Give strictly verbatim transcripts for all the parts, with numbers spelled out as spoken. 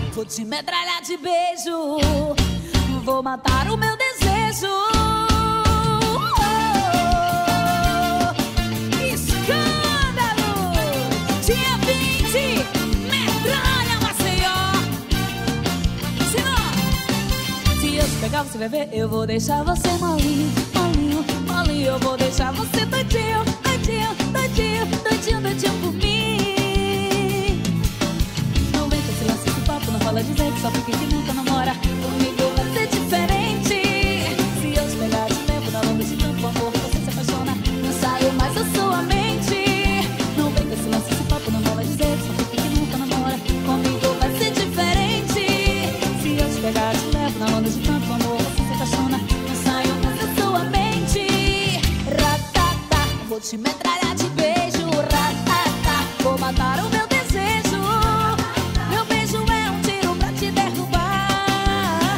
Vou te metralhar de beijo, vou matar o meu desejo. Oh, escândalo! Dia vinte, metralha Maceió. Senão, se eu te pegar você vai ver, eu vou deixar você molinho, molinho, molinho. Eu vou deixar você doidinho, doidinho, doidinho, doidinho, doidinho por mim. Não vem com esse lance, esse papo, não fala dizer que só porque que nunca namora. Comigo vai ser diferente. Se eu te pegar de tempo, na longa de tanto amor, você se apaixona, não saio mais da sua mente. Não vem com esse lance, esse papo, não fala dizer que só porque que nunca namora. Comigo vai ser diferente. Se eu te pegar de tempo, na longa de tanto amor, você se apaixona, não saio mais da sua mente. Ratata, vou te metralhar de beijo. Ratata, vou matar o meu desejo. Meu beijo é um tiro pra te derrubar.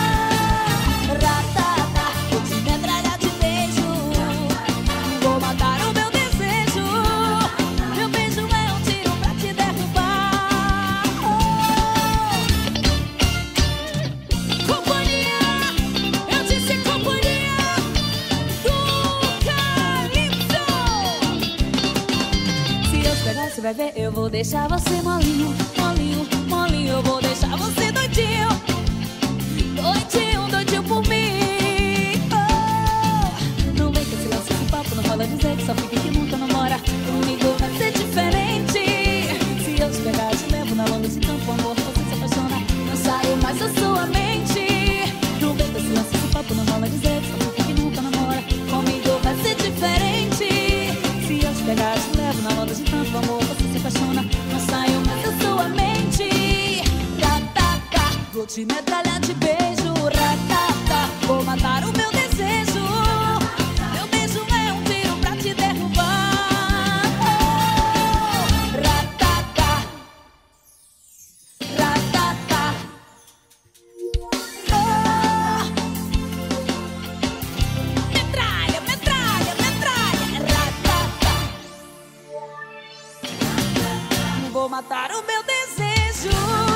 Ratata, vou te metralhar de beijo. Vou matar o meu desejo. Meu beijo é um tiro pra te derrubar. Oh. Companhia, eu disse companhia do Calypso. Se eu te pegar, você vai ver, eu vou deixar você molinho, molinho, molinho. Eu vou deixar você doidinho, doidinho, doidinho por mim. Oh. Não vem com esse lance, esse papo, não fala dizer que só fica que nunca namora. Comigo vai ser diferente. Se eu te pegar, te levo na longa de tanto amor, você se apaixona, não saio mais da sua mente. Não vem com esse lance, esse papo, não fala dizer que só fica que nunca namora. Comigo vai ser diferente. Se eu te pegar, te levo na onda de tanto amor, você se apaixona, não saio mais da sua mente. Ratata, vou te metralhar de beijo. Ratata, vou matar o meu desejo. Meu beijo é um tiro pra te derrubar. Oh, ratata, ratata. Oh, metralha, metralha, metralha. Ratata, vou matar o meu desejo.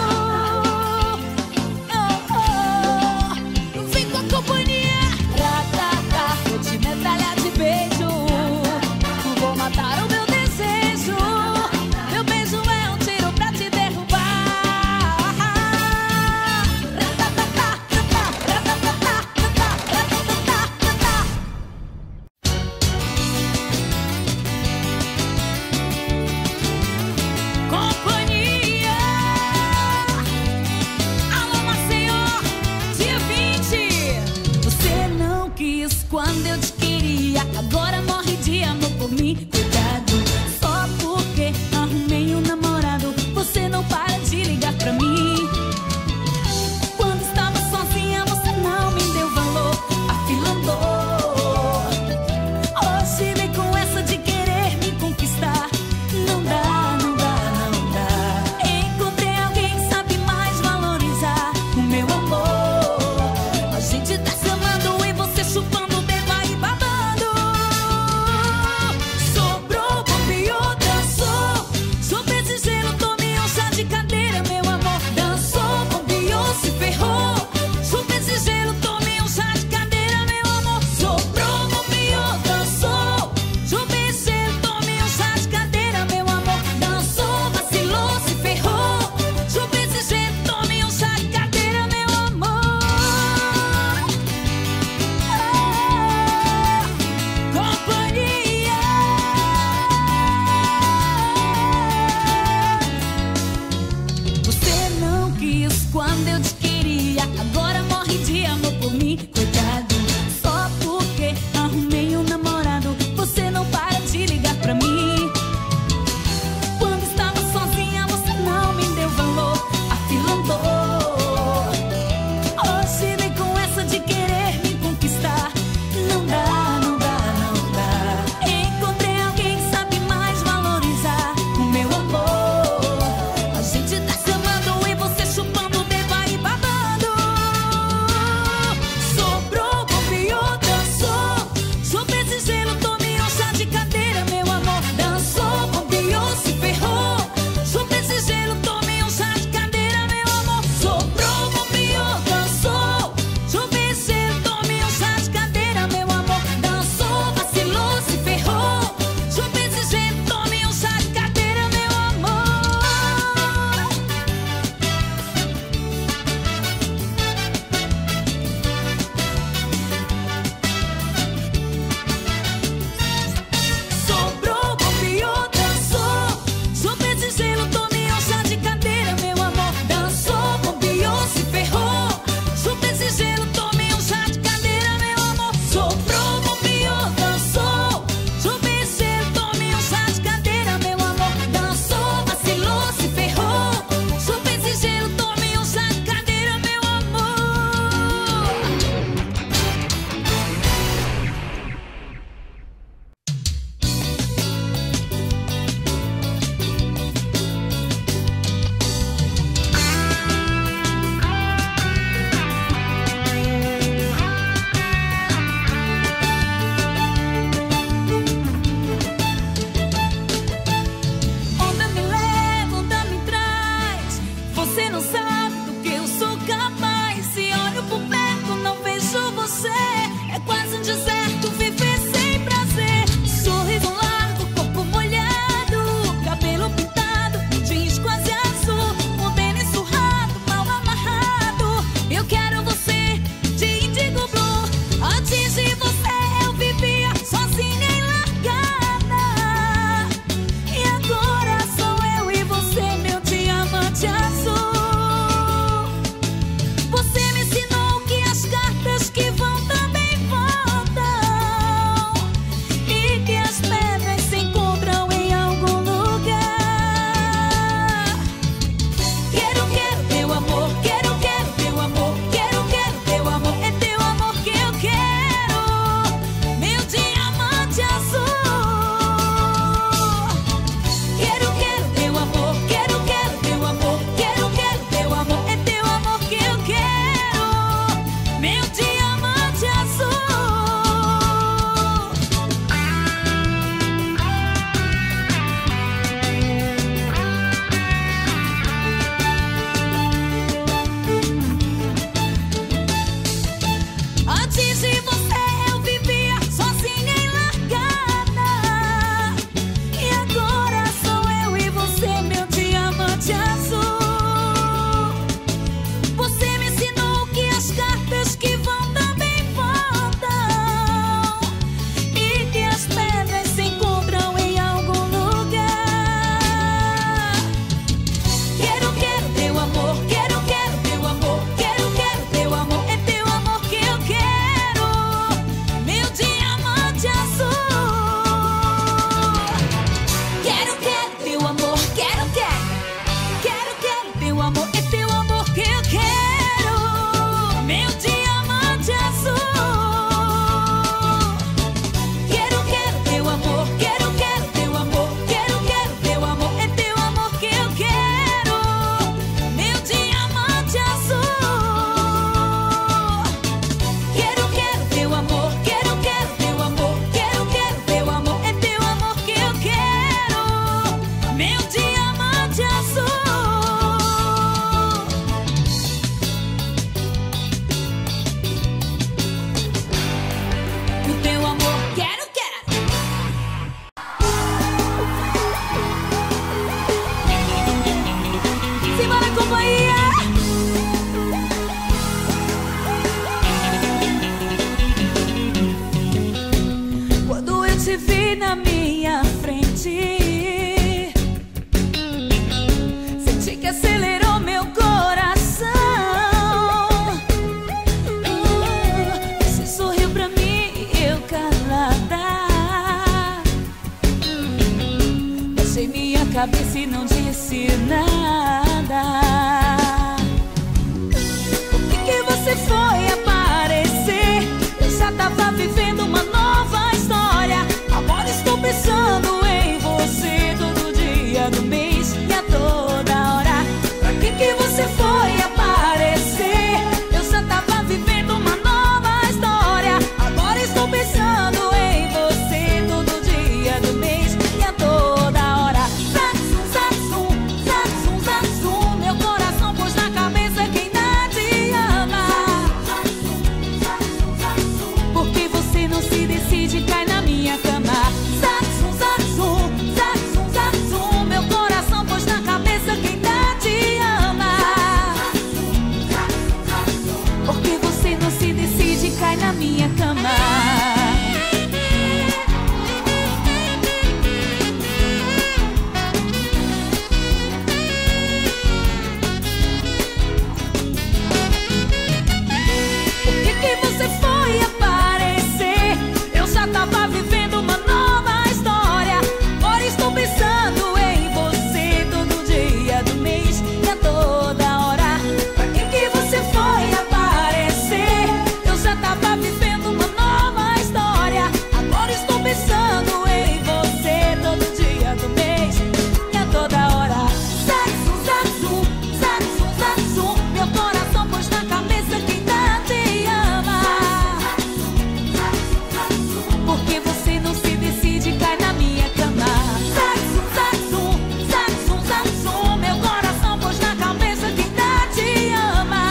Oh, oh, vem com a companhia. Ratata, vou te metralhar de beijo. Vou matar o meu desejo. Meu beijo é um tiro pra te derrubar. Ratatata, ratatata, ratatata, ratatata. Companhia. disse nada. Por que que você foi aparecer? Eu já tava vivendo uma nova história. Agora estou pensando em você todo dia do mês e a toda hora. Pra que que você foi aparecer? Eu já tava vivendo uma nova história. Agora estou pensando em você todo dia do mês e a toda hora. Zatzum, zatzum, zatzum, zatzum. Meu coração pôs na cabeça quem não te ama. Porque você não se decide, cai na minha cama. Zatzum, zatzum, zatzum, zatzum. Meu coração pôs na cabeça quem não te ama. Porque você não se decide, cai na minha cama. Por que que você foi aparecer? Eu já tava vivendo uma nova história. Agora estou pensando em você todo dia do mês e a toda hora. Pra que que você foi aparecer? Eu já tava vivendo uma nova história. Agora estou pensando em você todo dia do mês e a toda hora. Zatzum, zatzum, zatzum, zatzum. Meu coração pôs na cabeça quem não te ama. Porque você não se decide, cai na minha cama. Zatzum, zatzum, zatzum, zatzum. Meu coração pôs na cabeça quem não te ama.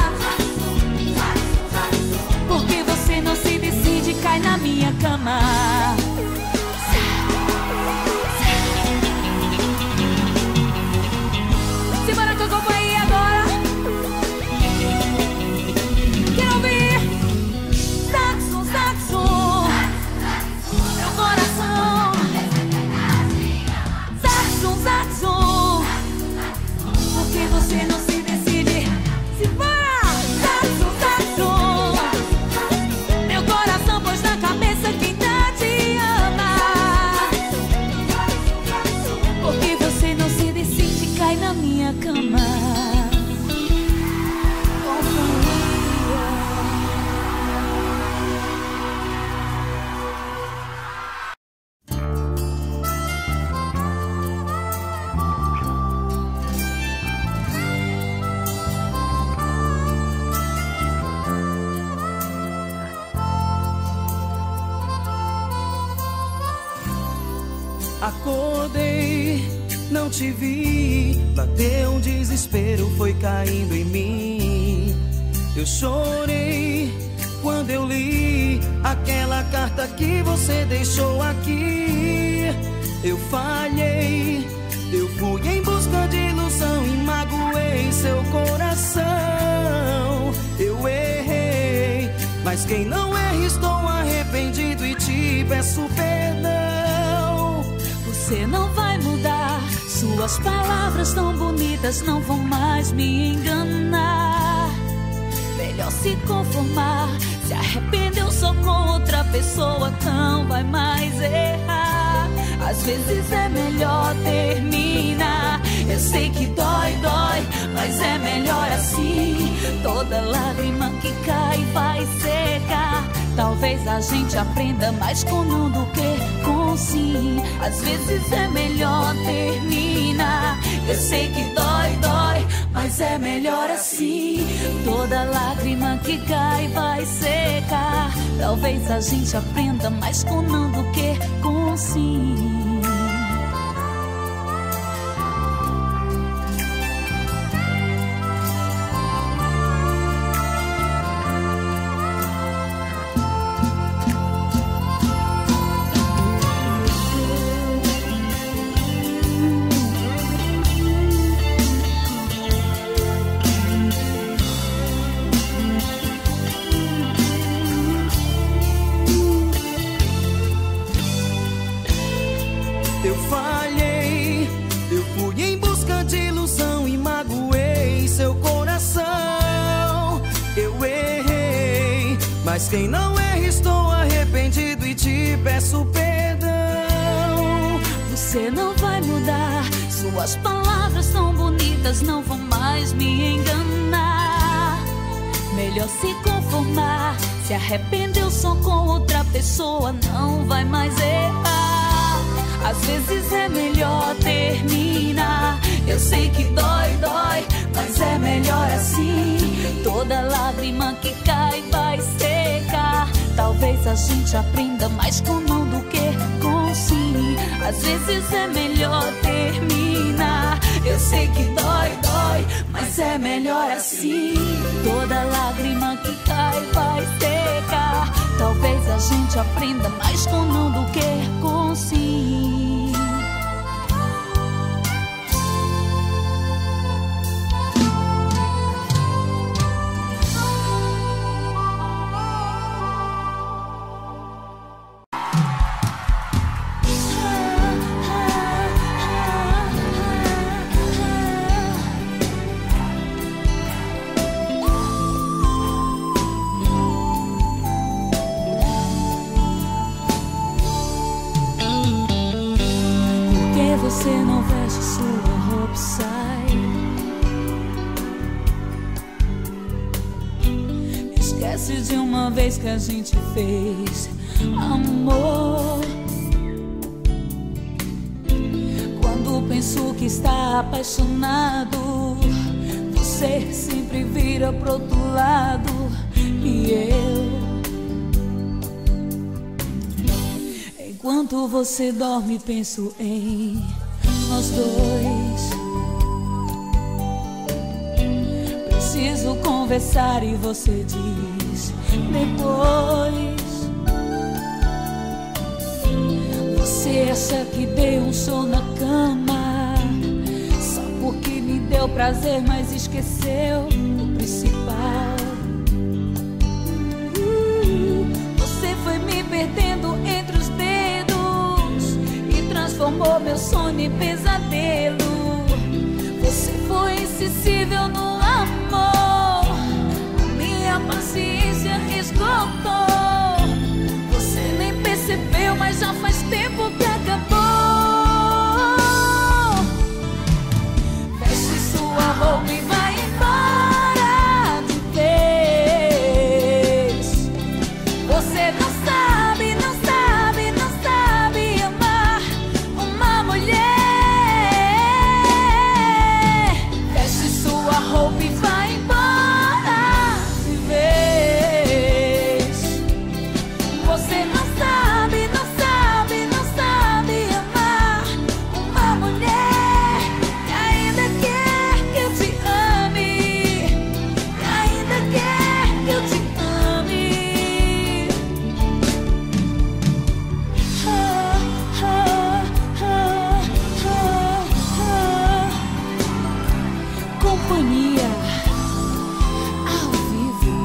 Porque você não se decide, cai na minha cama. Simbora com a companhia agora. Quero ouvir. Zatzum, zatzum. Meu coração. Zatzum, zatzum. Porque você não se decide. Simbora. Zatzum, zatzum. Meu coração pôs na cabeça quem não te ama. Porque você não se decide, cai na minha cama. Acordei, não te vi, bateu um desespero, foi caindo em mim. Eu chorei quando eu li aquela carta que você deixou aqui. Eu falhei, eu fui em busca de ilusão e magoei seu coração. Eu errei, mas quem não erra, estou arrependido e te peço perdão. Você não vai mudar. Suas palavras tão bonitas não vão mais me enganar. Melhor se conformar. Se arrependeu só com outra pessoa, não vai mais errar. Às vezes é melhor terminar. Eu sei que dói, dói, mas é melhor assim. Toda lágrima que cai vai secar. Talvez a gente aprenda mais com não do que com sim. Às vezes é melhor terminar. Eu sei que dói, dói, mas é melhor assim. Toda lágrima que cai vai secar. Talvez a gente aprenda mais com não do que com sim. Eu falhei, eu fui em busca de ilusão e magoei seu coração. Eu errei, mas quem não erra, estou arrependido e te peço perdão. Você não vai mudar. Suas palavras tão bonitas não vão mais me enganar. Melhor se conformar. Se arrependeu só com outra pessoa, não vai mais errar. Às vezes é melhor terminar. Eu sei que dói, dói, mas é melhor assim. Toda lágrima que cai vai secar. Talvez a gente aprenda mais com não do que com sim. Às vezes é melhor terminar. Eu sei que dói, dói, mas é melhor assim. Toda lágrima que cai vai secar. Talvez a gente aprenda mais com não do que com sim. Você não veste sua roupa, sai. Esquece de uma vez que a gente fez amor. Quando penso que está apaixonado, você sempre vira pro outro lado. E eu, enquanto você dorme, penso em nós dois. Preciso conversar e você diz depois. Você acha que dei um show na cama só porque me deu prazer, mas esqueceu o principal. Você foi me perdendo entre os dedos e transformou meu sonho em pesadelo. Você foi insensível no amor, a minha paciência esgotou. Você nem percebeu, mas já faz tempo que acabou. Veste sua roupa e vai embora de vez. Você não sabe, não sabe, não sabe amar uma mulher. Veste sua roupa e vai embora de vez. Você não sabe, não sabe, não sabe amar uma mulher que ainda quer que eu te ame, que ainda quer que eu te ame. Ah, ah, ah, ah, ah. Companhia ao vivo.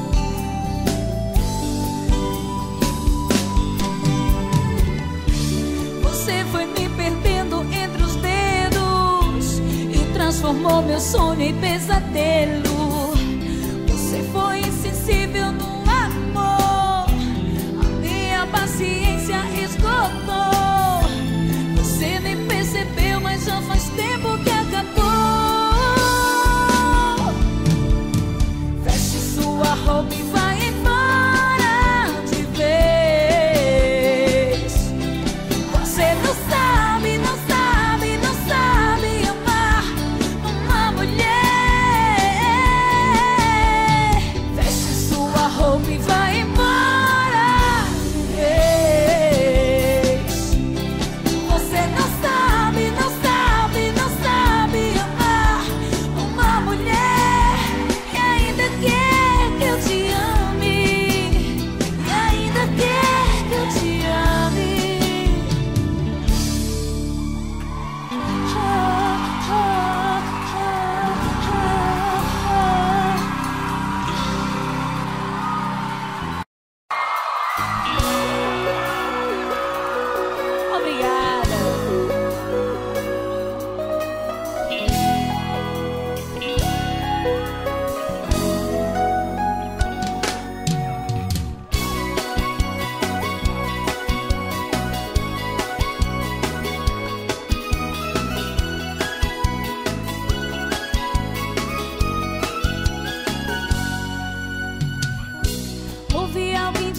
Você foi me perdendo entre os dedos e transformou meu sonho em pesadelo. Você foi insensível no amor, a minha paciência esgotou. Você nem percebeu, mas já faz tempo que acabou. Veste sua roupa e vai embora de vez. Você não sabe, não sabe, não sabe amar uma mulher.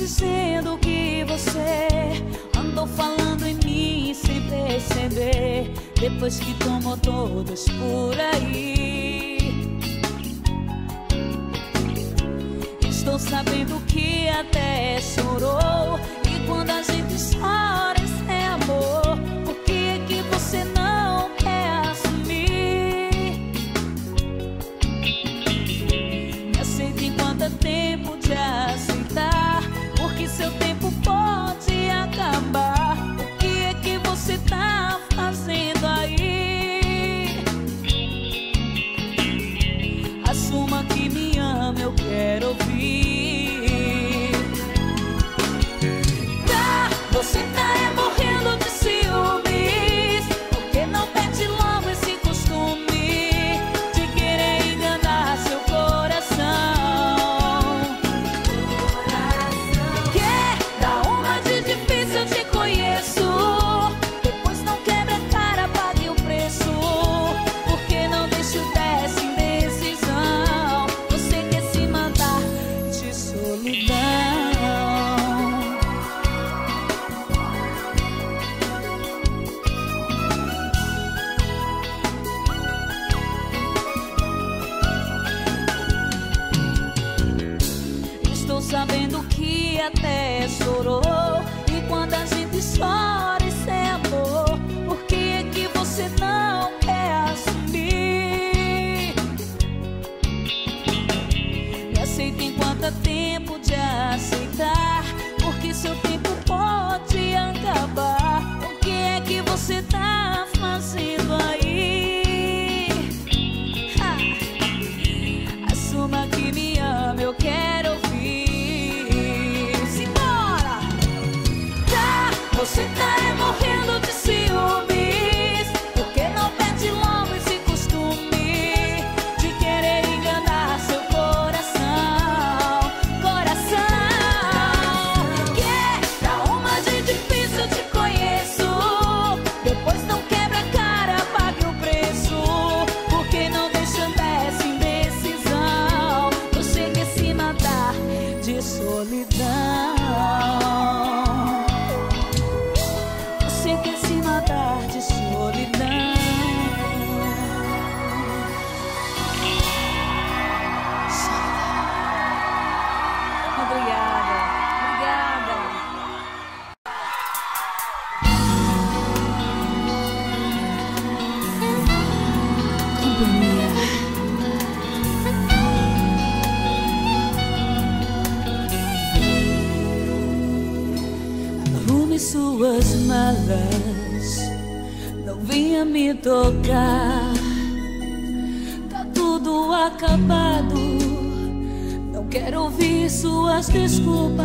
dizendo que você andou falando em mim sem perceber, depois que tomou todas por aí. Estou sabendo que até chorou, e quando a gente chora isso é amor. Por que é que você não quer assumir? Me aceita enquanto é tempo de aceitar, porque seu tempo pode acabar. O que é que você tá fazendo aí? Assuma que me ama, eu quero ouvir. Tá, você tá é morrendo de ciúmes, porque não perde logo esse costume de querer enganar seu coração. Quer dar uma de difícil, eu te conheço, depois não quebra a cara, pague o preço, porque não deixa dessa indecisão. Você quer se matar de solidão. Estou sabendo que até chorou, e quando a gente chora isso é amor. Por que é que você não quer assumir? Me aceita enquanto é tempo de aceitar, porque seu tempo pode acabar. O que é que você tá fazendo aí? Ha! Assuma que me ama, eu quero ouvir. Simbora! Tá, você tá é morrendo de ciúmes, porque não perde logo esse costume de querer enganar seu coração. Coração, quer dar uma de difícil, eu te conheço, depois não quebra a cara, pague o preço, porque não deixa dessa indecisão. Você quer se matar de solidão. Você quer se matar de solidão. Obrigada, obrigada. Companhia. Arrume suas malas, não venha me tocar. Tá tudo acabado, não quero ouvir suas desculpas,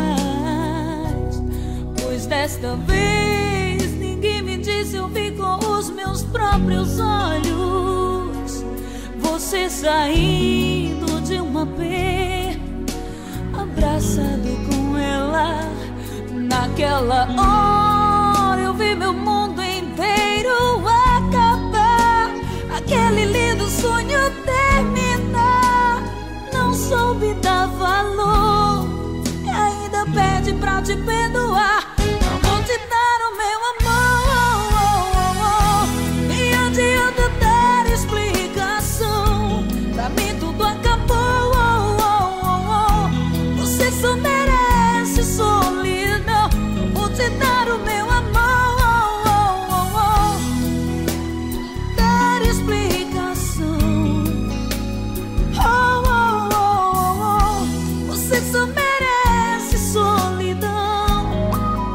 pois desta vez ninguém me disse, eu vi com os meus próprios olhos você saindo de uma P, abraçado com ela. Naquela hora eu vi meu mundo inteiro acabar, aquele lindo sonho terminar. Não soube dar valor e ainda pede pra te perdoar. Não vou te dar o meu amor, nem adianta dar explicação. Pra mim tudo acabou. Você só merece solidão. Não vou te dar o meu amor, dar explicação. Oh, oh, oh, oh. Você só merece solidão.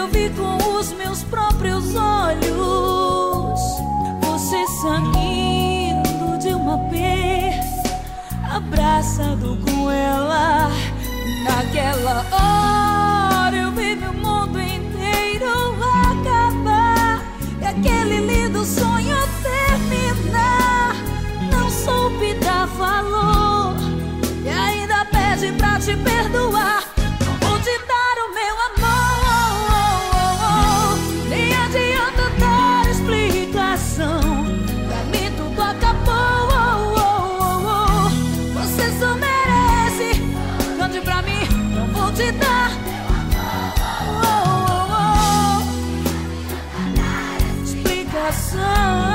eu vi com os meus próprios olhos você saindo de uma vez, abraçado com ela. Naquela hora eu vi meu mundo inteiro acabar e aquele lindo sonho terminar. Não soube dar valor e ainda pede pra te perdoar. Não vou te dar o meu amor, nem adianta dar explicação. Pra mim tudo acabou. Você só merece. Cante pra mim, não vou te dar explicação.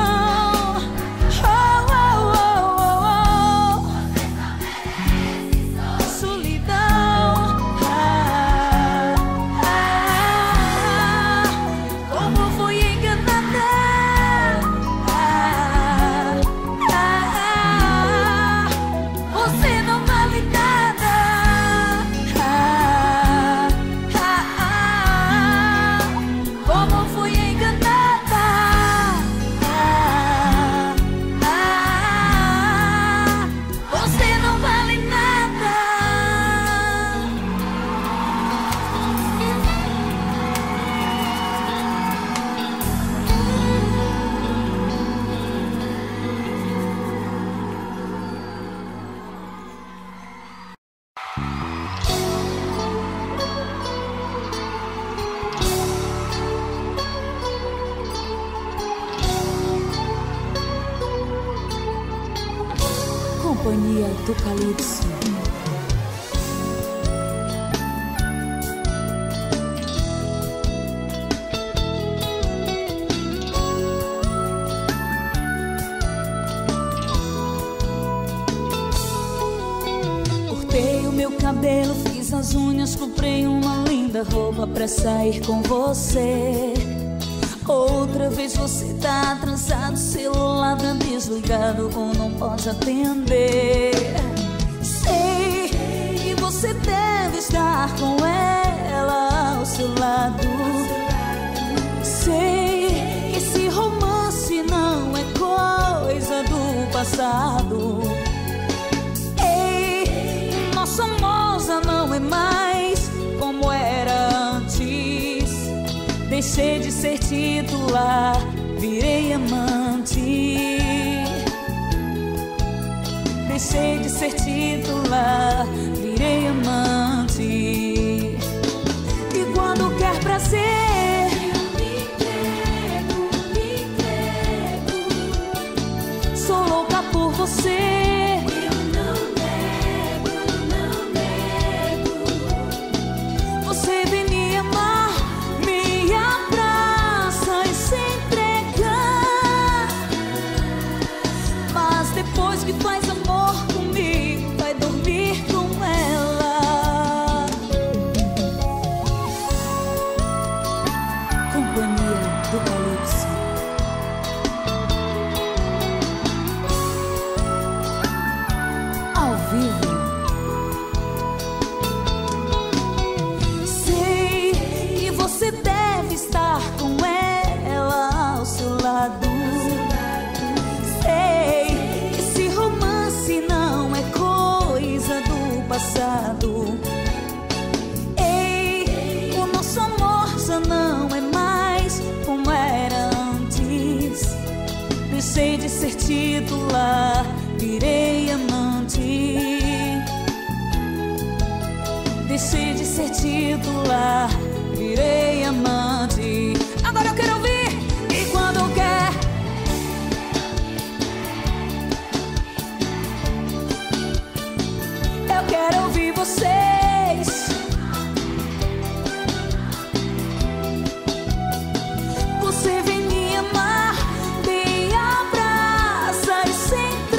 Companhia do Calypso. Cortei o meu cabelo, fiz as unhas, comprei uma linda roupa pra sair com você. Outra vez você tá atrasado, celular tá desligado ou não pode atender. Sei que você deve estar com ela ao seu lado. Sei que esse romance não é coisa do passado. Ei, nosso amor já não é mais como era antes. Deixei de ser titular, virei amante. Deixei de ser titular, virei amante. E quando quer prazer, eu me entrego, me entrego. Sou louca por você. Eu não nego, não nego. Você vem me amar, me abraça e se entregar. Mas depois que faz amor comigo, vai dormir com ela. Companhia do Calypso. Ao vivo. Sei que você deve estar com ela ao seu lado. Sei que esse romance não é coisa do passado. Ei, o nosso amor já não é mais como era antes. Deixei de ser titular, virei amante. Deixei de ser titular, virei amante. Agora eu quero ouvir. E quando quer, eu quero ouvir vocês. Você vem me amar, me abraça e se entrega.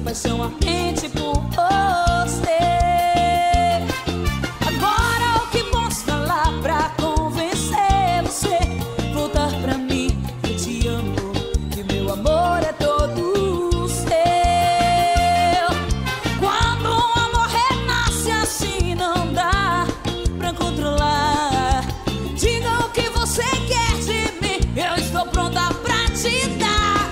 apaixonadamente por você. Agora o que posso falar pra convencer você? Voltar pra mim, eu te amo, que meu amor é todo seu. Quando o amor renasce assim não dá pra controlar. Diga o que você quer de mim, eu estou pronta pra te dar.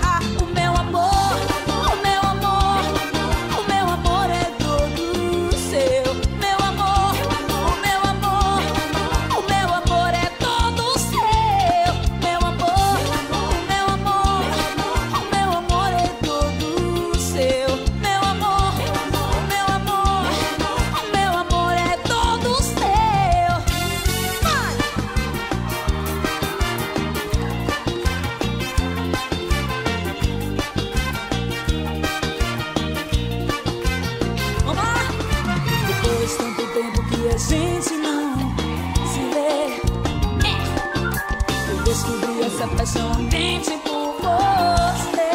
A gente não se vê. Eu descobri essa paixão ardente por você.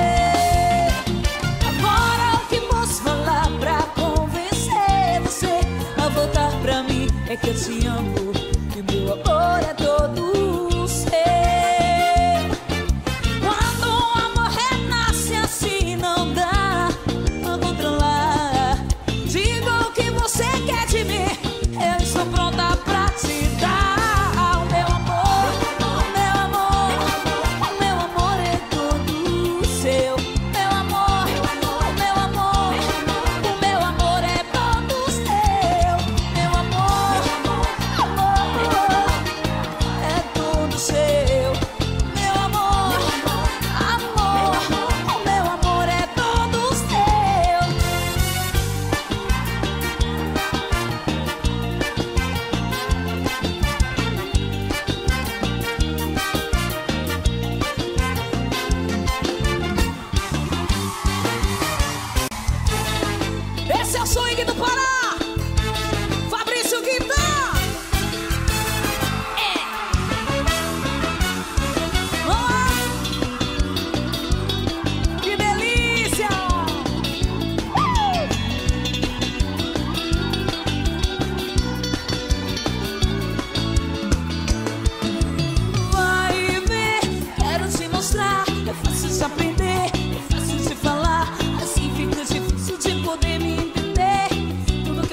Agora o que posso falar pra convencer você a voltar pra mim é que eu te amo, que meu amor é todo seu. Quando o amor renasce assim não dá pra controlar. Diga o que você quer de mim, eu estou pronta pra te dar o meu amor, o meu amor, o meu amor é todo seu. Meu amor, o meu amor, o meu amor é todo seu. Meu amor, amor, é todo seu. Meu amor, amor, o meu amor é todo seu. Esse é o swing do Pará, Fabrício Guitar. É. Oh, que delícia! Uh! Vai ver, quero te mostrar. É fácil de aprender, é fácil de falar. Assim fica difícil de poder me entender. Tudo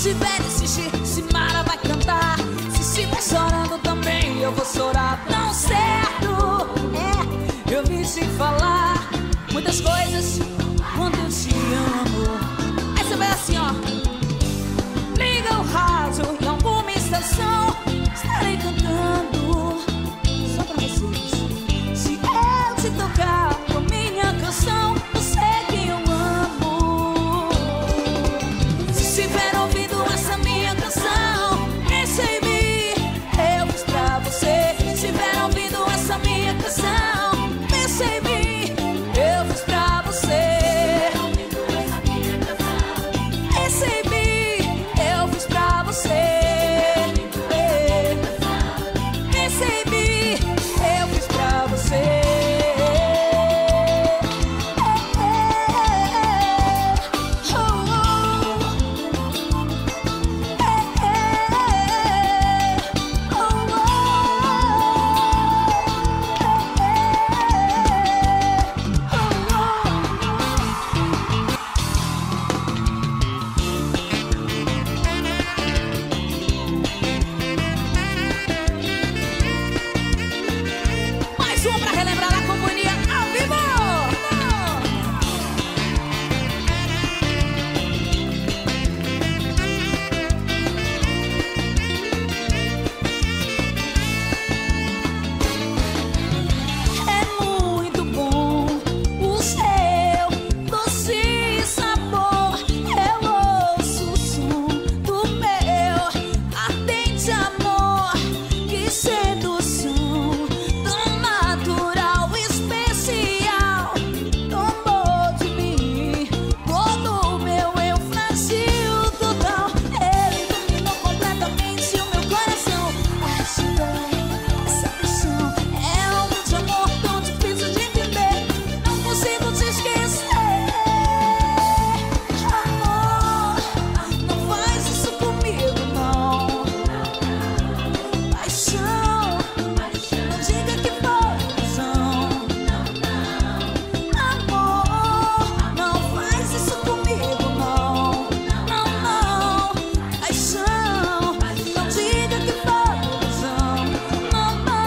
tiver de xixi, Simara vai cantar. Se estiver chorando também eu vou chorar. Não certo, é, eu vim te falar muitas coisas quando eu te amo. Aí você vai assim, ó. Liga o rádio em alguma estação, estarei cantando só pra vocês. Se eu te tocar com minha canção, você que eu amo. Se estiver ouvindo essa minha canção, pensa em mim, eu fiz pra você. Se estiver ouvindo essa minha canção, pensa em mim, eu fiz pra você. Pensa em mim, eu fiz pra você. Pensa em mim, eu fiz pra você. Mais um pra relembrar a companhia ao vivo. É muito bom o seu doce sabor. Eu ouço o som do meu ardente amor. Que sedução tão natural, especial. Tomou de mim todo o meu eu frágil total. Ele dominou completamente o meu coração. Agitando essa paixão é um grande amor tão difícil de entender. Não consigo te esquecer. Amor, não faz isso comigo, não. Paixão, não diga que foi razão. Amor, não faz isso comigo, não. Não, não. Paixão, não diga que foi razão. Não, não.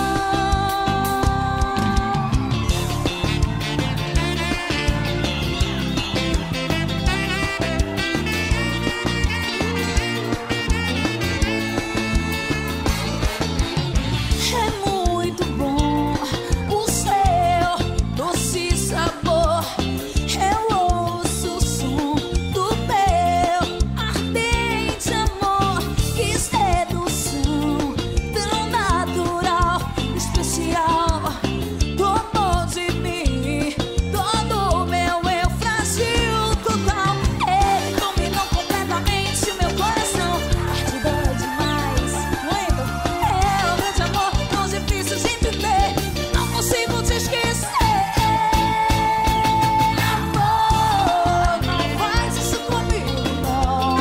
É muito bom o seu doce sabor. Eu ouço o som do meu ardente amor. Que sedução tão natural, especial. Tomou de mim todo o meu eu frágil total. Ele dominou completamente o meu coração. Ardida demais, muito. É um grande amor tão difícil de entender. Não consigo te esquecer. Amor, não faz isso comigo, não.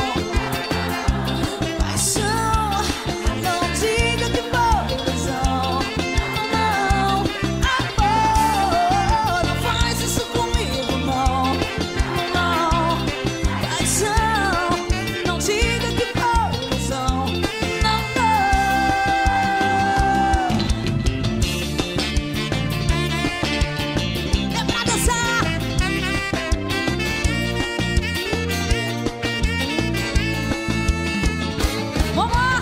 Paixão, não diga que foi razão. Não, amor, não faz isso comigo, não. Não, paixão, não diga que foi razão. Não, não. É pra dançar. Vamos lá.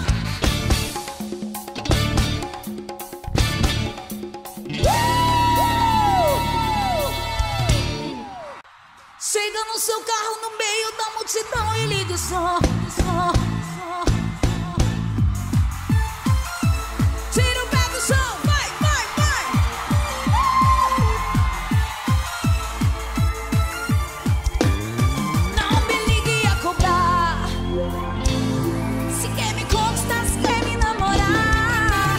Chega no seu carro no meio da multidão e liga o som, som, som. Tira o pé do chão, vai, vai, vai. Não me ligue a cobrar. Se quer me conquistar, se quer me namorar.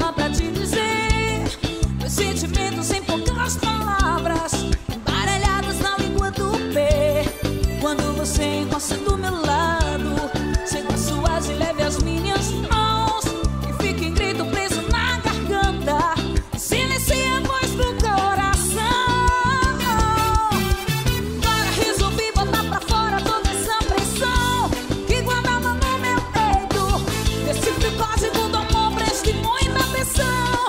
dá pra te dizer meus sentimentos sem poucas palavras, embaralhadas na língua do pé. Quando você encosta do meu lado, chega as suas e leve as minhas mãos, e fica em grito preso na garganta, e silencia a voz do coração. Agora resolvi botar pra fora toda essa pressão que guardava no meu peito. Decifre o código do amor, preste muita atenção.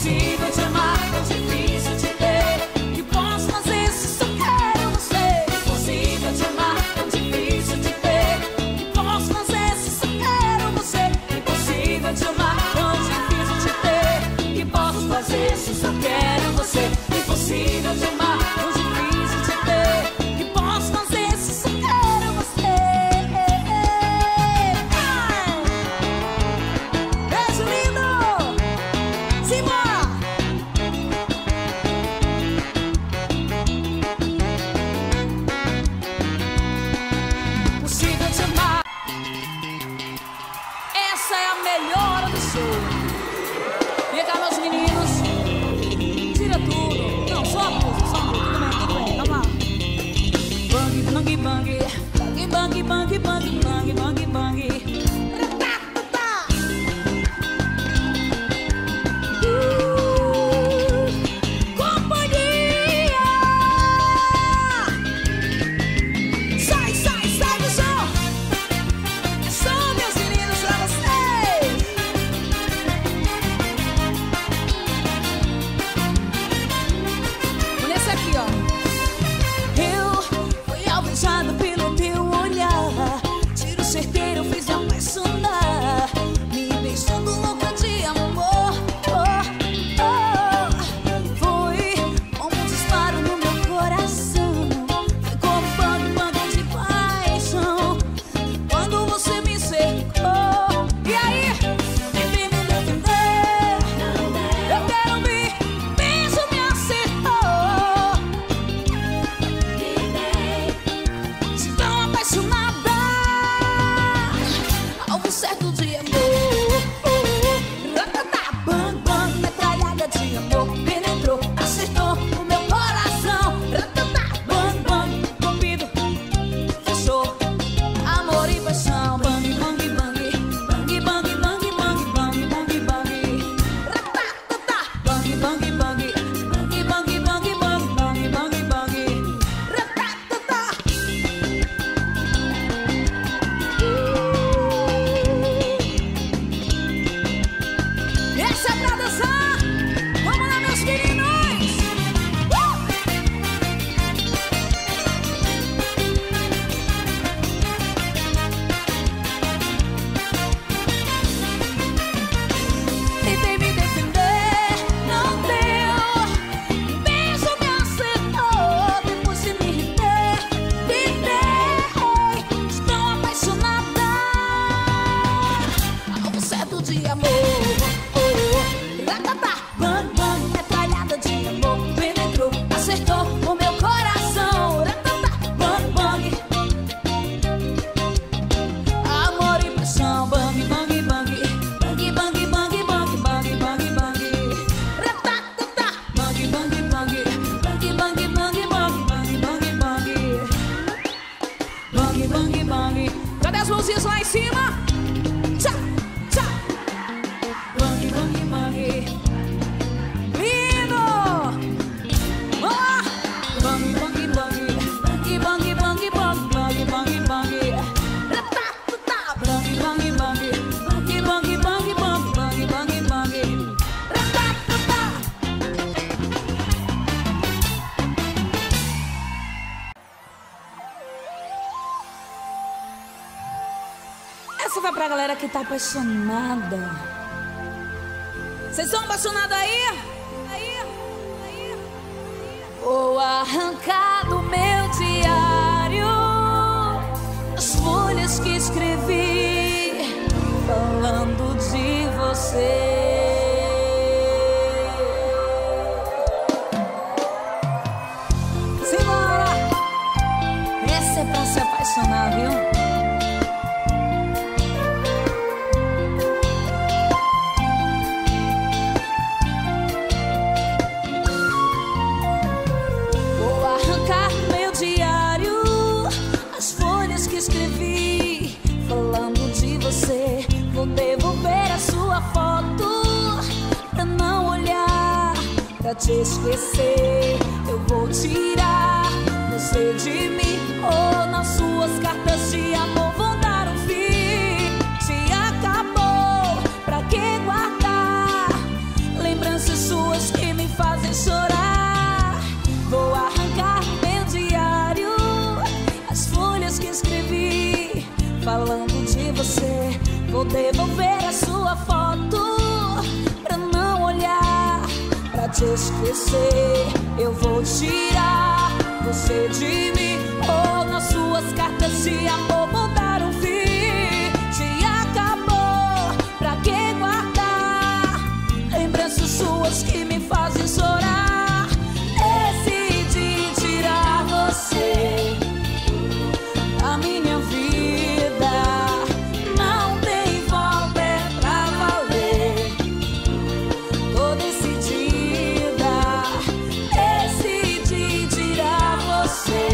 Impossível te amar, tão difícil te ter. Que posso fazer se só quero você? Impossível te amar, tão difícil te ter. Que posso fazer se só quero você? Impossível te amar, tão difícil te ter. Que posso fazer se só quero você? Impossível te amar, tão difícil te ter. Que posso fazer se só quero você? Beijo lindo! Simbora! Impossível te amar. Essa é a melhor do show. Vem cá, meus meninos. Tira tudo. Não, só a música, só a música. Tudo bem, tudo bem, calma lá. Bang, bang, bang. Bang, bang, bang, bang, bang, bang, bang. Ratatata. Uh, companhia. Sai, sai, sai do chão. É só, meus meninos, pra vocês. Olha esse aqui, ó. Eu fui alvejado pelo teu olhar. Tiro certeiro, fiz me apaixonar. Me beijando louca de amor. Oh, oh. Foi como um disparo no meu coração. Foi como um bang, bang de paixão. Quando você me cercou. E aí? Tentei me defender. Eu quero ouvir. Beijo me acertou. Tão apaixonada. Alvo certo de amor. Ratatá, bang, bang, metralhada de amor. Penetrou, acertou o meu coração. Ratatá, bang, bang, cupido fechou. Amor e paixão. Bang, bang, bang. Bang, bang, bang, bang, bang, bang, bang. Ratatá, bang, bang, bang. Bang, bang, bang, bang, bang, bang, bang. Ratatá. Essa é pra dançar. Vamos lá, meus meninos. Uh! Tentei me defender, não deu. Beijo me acertou. Depois de me render, tentei. Estou apaixonada. Alvo certo de amor. Ratatá, bang, bang, metralhada de amor. Penetrou, acertou o meu coração. Ratatá, bang, bang. Amor e paixão. Bang, bang, bang. Bang, bang, bang, bang, bang, bang, bang. Ratatá, bang, bang, bang. Bang, bang, bang, bang, bang, bang, bang. Bang, bang, bang. Cadê as mãozinhas lá em cima? Tchá, tchá. Bang, bang, bang. Lindo! Oh! Bang, bang, bang. Bang, bang, bang, bang, bang, bang, bang. Ratatá, bang, bang, bang. Bang, bang, bang, bang, bang, bang, bang. Ratatá. Essa vai pra galera que tá apaixonada. Vocês são apaixonados aí? Aí, aí. Vou arrancar do meu diário as folhas que escrevi falando de você. Simbora! Essa é pra se apaixonar, viu? Vou devolver a sua foto pra não olhar, pra te esquecer. Eu vou tirar você de mim. Oh, nas suas cartas de amor vão dar um fim. Se acabou, pra que guardar lembranças suas? vou devolver a sua foto pra não olhar, pra te esquecer. Eu vou tirar você de mim, ou nas suas cartas de amor vou dar um fim. Se acabou, pra que guardar lembranças suas que me fazem chorar? Decidi tirar você da minha vida, não tem volta, é pra valer. Tô decidida, decidi tirar você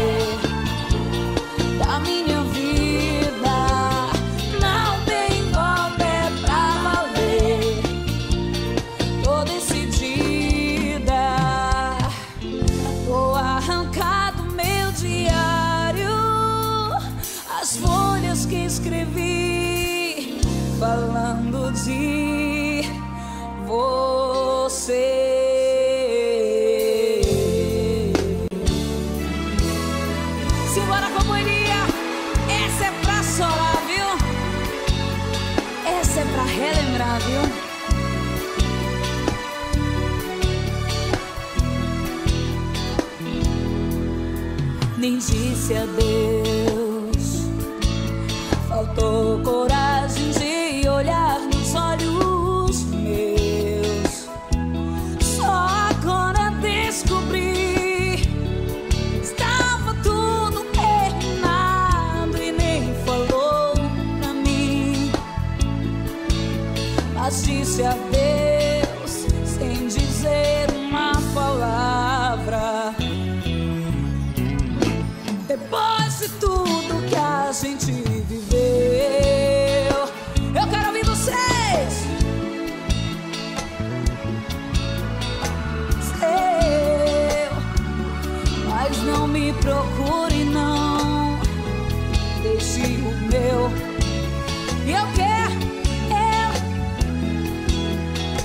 da minha vida, não tem volta, é pra valer. Tô decidida, vou arrancar do meu diário as folhas que escrevi falando de você. Simbora, companhia! Essa é pra chorar, viu? Essa é pra relembrar, viu? Nem disse adeus, faltou coragem de olhar nos olhos meus. Só agora descobri, estava tudo errado e nem falou pra mim. Mas disse adeus sem dizer uma palavra. Depois de tudo que a gente viveu, eu quero ouvir vocês. Seu, mas não me procure, não. Deixe o meu. E eu quero, eu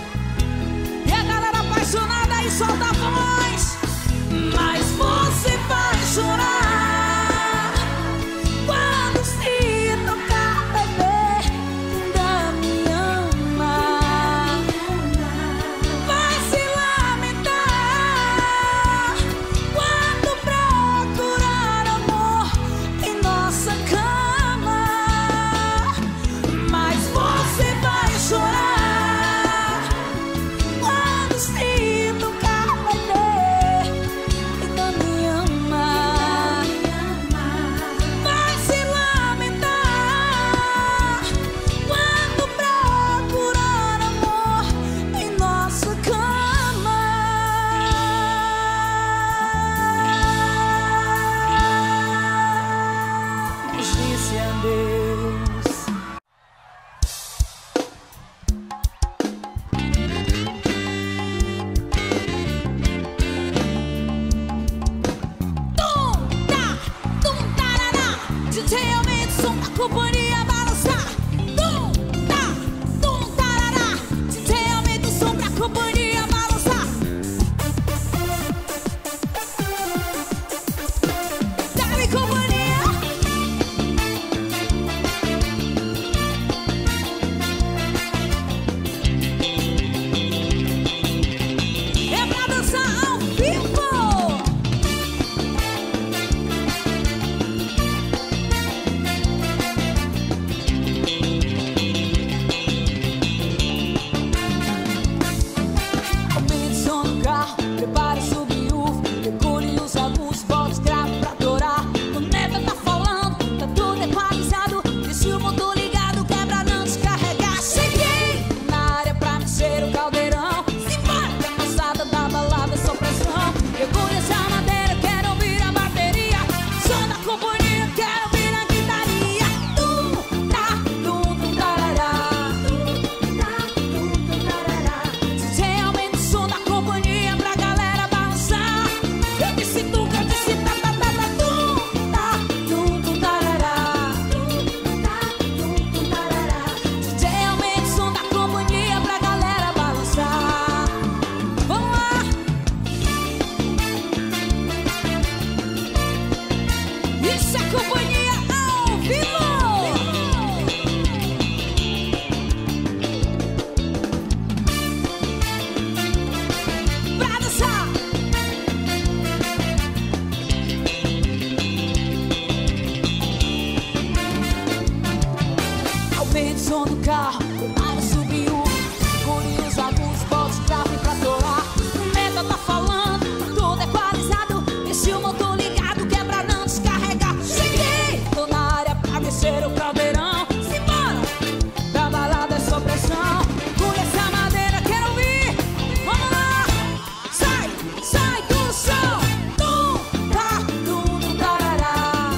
Aí subiu, engoliu os alguns volts, trave pra torar. O meta tá falando, tudo equalizado. Deixa o motor ligado, que é pra não descarregar. Cheguei, tô na área pra descer o caldeirão. Simbora, pra balada é só pressão. Por essa madeira, quero ouvir. Vamos lá, sai, sai do chão. Tum, tá, tum, tum, tarará.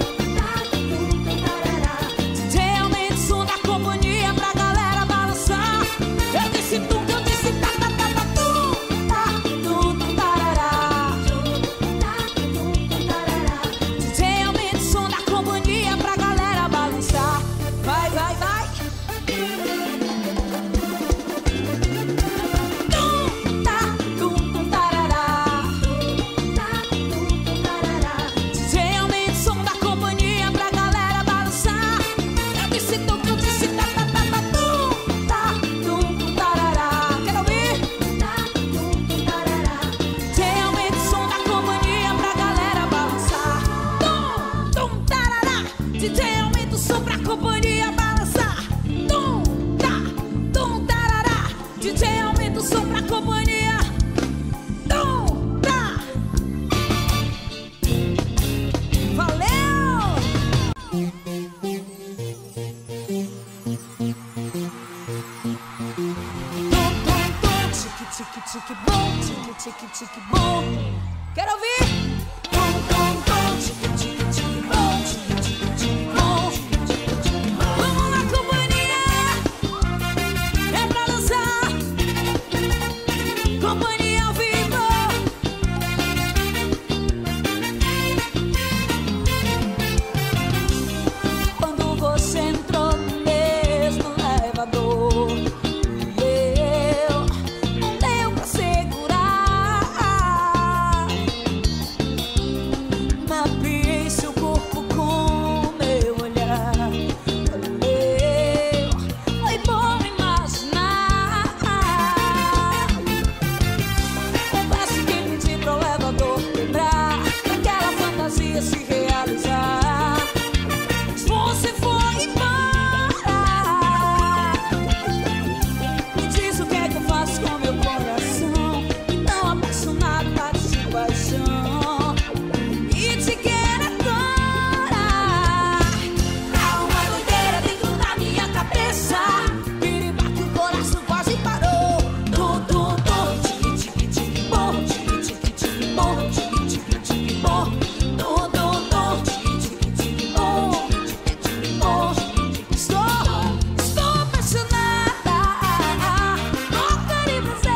D J aumenta o som da companhia pra galera balançar. Eu disse tum, eu disse tá, tá, tá, tá, tum, tá, tum, tum, tarará. D J aumenta o som da companhia pra galera balançar. Vai, vai, vai. Tum, tá, tum, tum, tarará. D J aumenta o som da companhia pra galera balançar. Eu disse tum, eu disse tá, tá, tá, tá, tum, tá, tum, tum, tarará. Quero ouvir? D J aumenta o som da companhia pra galera balançar. Tum, tum, tarará. D J aumenta o som pra companhia balançar. Tum, tá, tum, tarará. D J aumenta o som pra companhia. Tum, tá. Valeu! Tum, tum, tum, tique, tique, tique, bom, tique, tique, tique, bom. Quero ouvir? Tum, tum, tum, tique, tique, tique, bom, tique, tique, tique, bom. Vamos lá, companhia! É pra dançar. Companhia ao vivo. Quando você entrou no mesmo elevador e eu não deu pra segurar. Mapeei seu corpo com meu olhar. Valeu, foi bom imaginar. Confesso que pedi pro elevador lembrar daquela fantasia se realizar. Mas você foi embora. Me diz o que é que eu faço com meu coração, tão apaixonado, bate de paixão. E te quero agora. Há uma doideira dentro da minha cabeça. Piripaque, o coração quase parou. Tum, tum, tum, tique, tique, tique, bom, tique, tique, tique, bom, tique, tique, tique, bom. Tum, tum, tum, tique, tique, tique, bom, tique, tique, bom. Estou, estou apaixonada. Louca de você.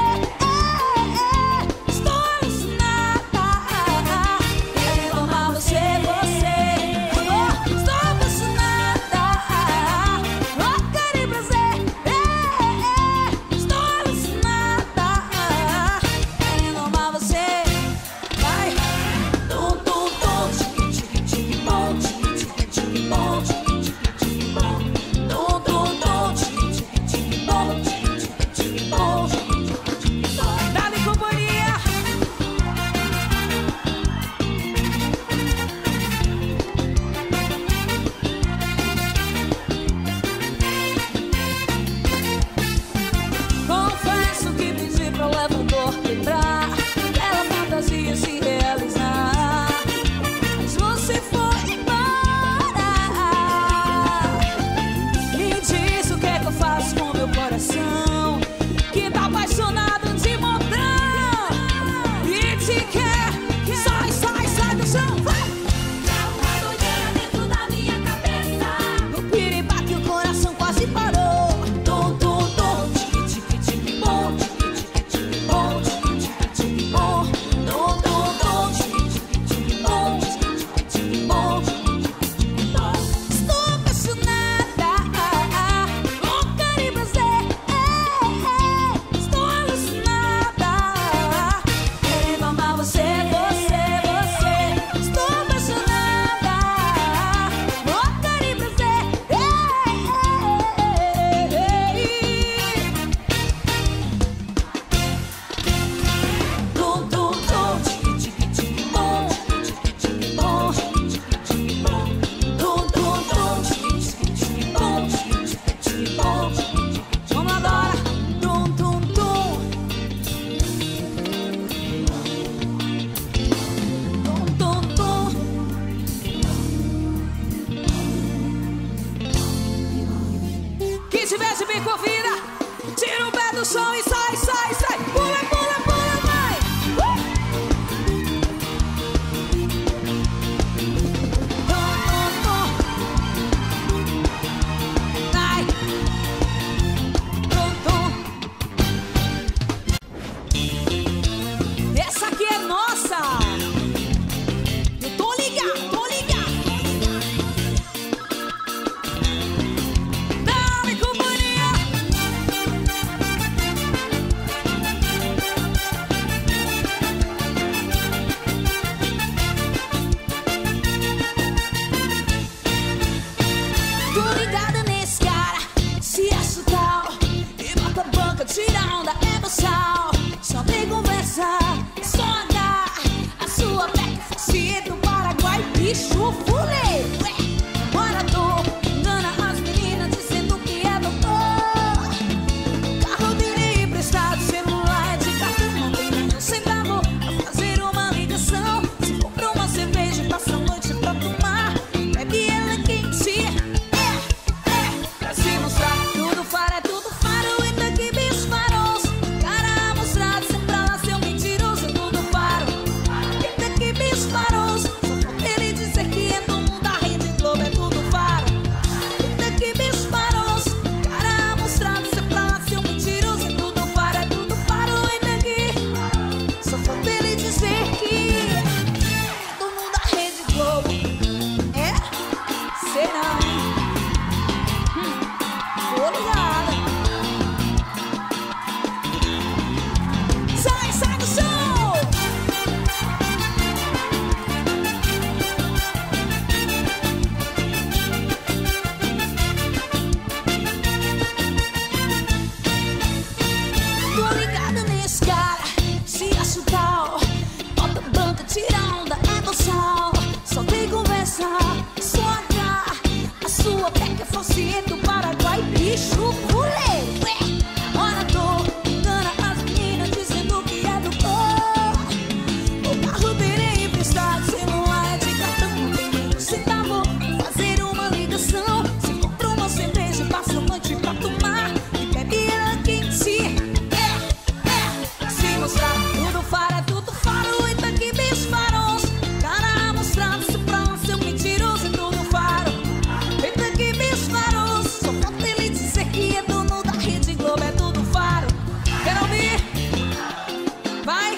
Estou alucinada. Quero amar você, você. Oh, estou apaixonada. Louca de prazer. Estou alucinada. Quero amar você. Vai. Tum, tum, tum, tique, tique, tique, bom, tique, tique, tique, bom, tique, tique, tique, bom. Tum, tum, tum, tique, tique, tique, bom, tique, tique, tique, bom, tique, tique, tique, bom. Dá-lhe companhia. Confesso que pedi pro elevador lembrar daquela fantasia se realizar. Mas você foi embora. Me diz o que é que eu faço com meu coração, que tá apaixonado de montão. E te quer. Sai, sai, sai do chão. Vai! Há uma doideira dentro da minha cabeça. No piripaque, o coração quase parou. Tum, tum, tum, tique, tique, tique, bom, tique, tique, tique, bom, tique, tique, tique, bom. Tum, tum, tum, tique, tique, tique, bom, tique, tique, tique, bom, tique, tique, tique, bom. Estou apaixonada, louca de prazer. Tira o pé do chão e sai, sai, sai. Pula, pula, pula, vai. Uh! Tom, tom, tom. Vai. Tom, tom. Essa aqui é nossa. Eu tô ligado, tô ligado. Dá-me companhia. Tô ligada nesse cara, se acha tal. E bota a banca, tira a onda, é boçal. Só tem conversa, só andar. A sua beca fosse do Paraguai, bicho fuleiro. Ué, morador, engana as meninas dizendo que é doutor. Carro dele emprestado, celular de cartão. Não tem nem um centavo pra fazer uma ligação. Se compra uma cerveja e passa a noite pra tomar, bebe ela quente. É, é, pra se mostrar tudo faro, é tudo faro. E daqui bicho faroso, cara mostrado, sempre pra lá seu mentiroso, é tudo faro. E daqui bicho faroso, só falta ele dizer que é dono da Rede Globo, é tudo faro. E daqui bicho faroso, cara mostrado, sempre pra lá seu mentiroso, é tudo faro, é tudo faro. E daqui, só falta ele dizer que é dono da Rede Globo. É? Será, hein? Hum, tô ligada. Sai, sai do chão! Tô ligada nesse cara, se acha tal. Bota a banca, tira a onda, é boçal. Só tem conversa, só andar. A sua beca fosse do Paraguai, bicho fuleiro. Ué, morador, engana as meninas dizendo que é doutor. O carro dele é emprestado, celular é de cartão. Não tem nem um centavo pra fazer uma ligação. Se compra uma cerveja e passa a noite pra tomar, e bebe ela quente. É, é, se mostrar tudo faro, é tudo faro. E daqui bicho faroso, cara mostrado, se pra lá seu mentiroso, é tudo faro. E daqui bicho faroso, só falta ele dizer que é dono da Rede Globo, é tudo faro. Quer ouvir? Vai.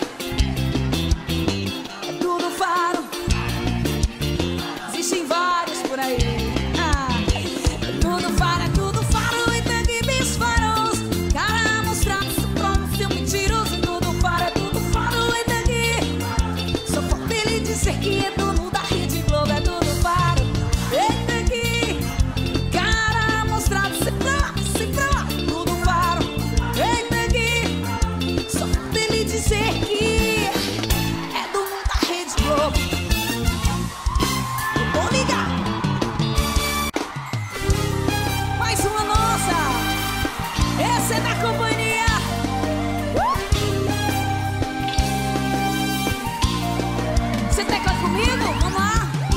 É tudo faro. Existem vários por aí. Ah, é tudo faro, é tudo faro. E daqui bicho faroso, cara mostrado, se pra lá seu mentiroso, é tudo faro, é tudo faro. E daqui, só falta ele dizer que é dono da Rede Globo, é tudo faro. E daqui, cara mostrado, se pra lá, se pra lá, tudo faro. E daqui, só falta ele dizer que é dono da Rede Globo. Eu tô ligado. Mais uma nossa. Essa é da companhia. Uh! Você tecla comigo? Vamos lá.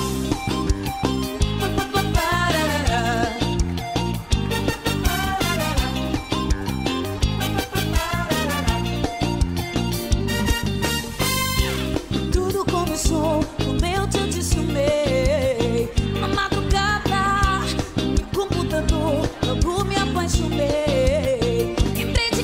Tudo começou quando eu te adicionei. Na madrugada, no meu computador, logo me apaixonei. Entrei de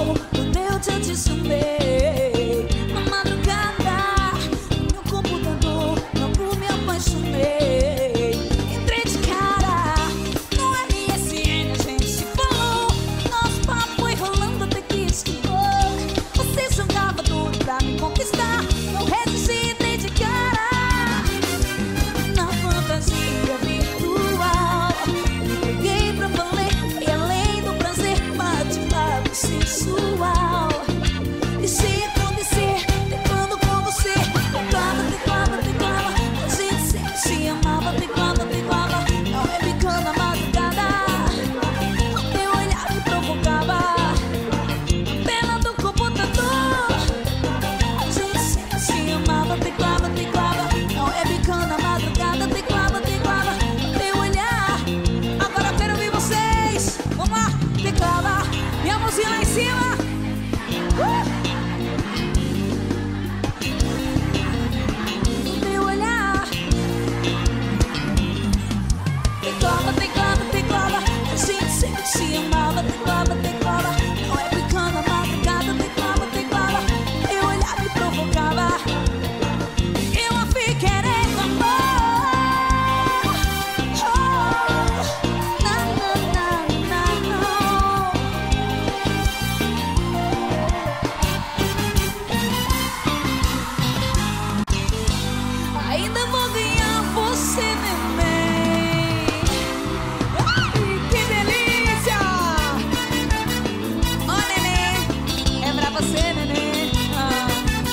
falou quando eu te anticipei. Na madrugada, no meu computador, logo me apaixonei. Entrei de cara no M S N, a gente se falou. Nosso papo foi rolando até que esquivou. Você jogava tudo pra me conquistar, não resisti, entrei de cara na fantasia virtual. Me peguei pra valer, e além do prazer, bate-papo sensual. E se acontecer, teclando com você, teclava, teclava, teclava, a gente sempre se amava, teclava, teclava, não é bicando na madrugada. O teu olhar me provocava, tela do computador, a gente sempre se amava, teclava, teclava, não é bicando na madrugada, teclava, teclava, o teu olhar. Agora eu quero ouvir vocês, vamos lá, teclava, e a mãozinha lá em cima. Uh! O teu olhar, teclava, teclava, teclava, a gente sempre se amava, teclava, teclava, não é brincando na madrugada, teclava, teclava, teu olhar me provocava, eu a fui querendo amor. Oh, na, na, na, na, na. Ainda vou ganhar você, neném. Ai, que delícia! Ó, neném, é pra você, neném. Ah.